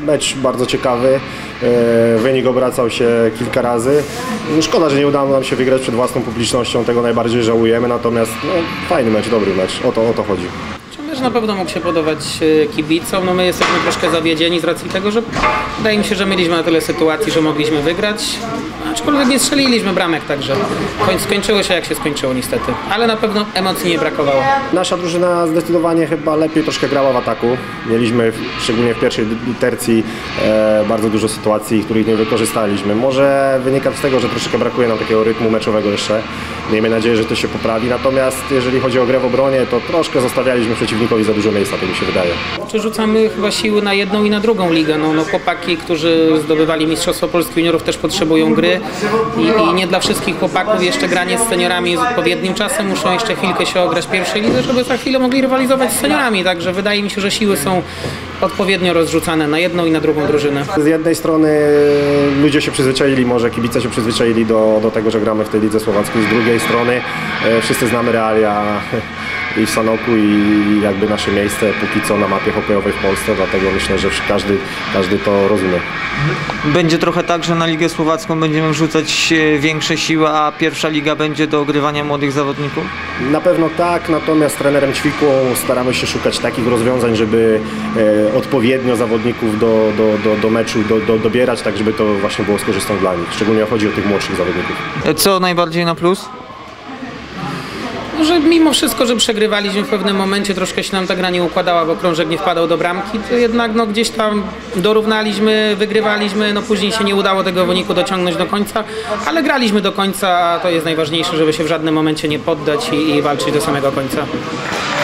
Mecz bardzo ciekawy, wynik obracał się kilka razy. Szkoda, że nie udało nam się wygrać przed własną publicznością, tego najbardziej żałujemy, natomiast fajny mecz, dobry mecz, o to chodzi. Mecz na pewno mógł się podobać kibicom, no my jesteśmy troszkę zawiedzieni z racji tego, że wydaje mi się, że mieliśmy na tyle sytuacji, że mogliśmy wygrać, aczkolwiek nie strzeliliśmy bramek, także skończyło się jak się skończyło niestety, ale na pewno emocji nie brakowało. Nasza drużyna zdecydowanie chyba lepiej troszkę grała w ataku. Mieliśmy szczególnie w pierwszej tercji bardzo dużo sytuacji, których nie wykorzystaliśmy. Może wynika z tego, że troszkę brakuje nam takiego rytmu meczowego jeszcze. Miejmy nadzieję, że to się poprawi, natomiast jeżeli chodzi o grę w obronie, to troszkę zostawialiśmy przeciwnikowi za dużo miejsca, tak mi się wydaje. Rzucamy chyba siły na jedną i na drugą ligę. No chłopaki, którzy zdobywali Mistrzostwo Polski Juniorów, też potrzebują gry i nie dla wszystkich chłopaków jeszcze granie z seniorami jest odpowiednim czasem. Muszą jeszcze chwilkę się ograć w pierwszej lidze, żeby za chwilę mogli rywalizować z seniorami. Także wydaje mi się, że siły są odpowiednio rozrzucane na jedną i na drugą drużynę. Z jednej strony ludzie się przyzwyczaili, może kibice się przyzwyczaili do tego, że gramy w tej lidze słowackiej. Z drugiej strony wszyscy znamy realia i w Sanoku i jakby nasze miejsce póki co na mapie hokejowej w Polsce, dlatego myślę, że każdy to rozumie. Będzie trochę tak, że na Ligę Słowacką będziemy wrzucać większe siły, a pierwsza liga będzie do ogrywania młodych zawodników? Na pewno tak, natomiast z trenerem Ćwikłą staramy się szukać takich rozwiązań, żeby odpowiednio zawodników do meczu dobierać, tak żeby to właśnie było z korzyścią dla nich, szczególnie chodzi o tych młodszych zawodników. Co najbardziej na plus? Że mimo wszystko, że przegrywaliśmy w pewnym momencie, troszkę się nam ta gra nie układała, bo krążek nie wpadał do bramki, to jednak no, gdzieś tam dorównaliśmy, wygrywaliśmy, no później się nie udało tego wyniku dociągnąć do końca, ale graliśmy do końca, a to jest najważniejsze, żeby się w żadnym momencie nie poddać i walczyć do samego końca.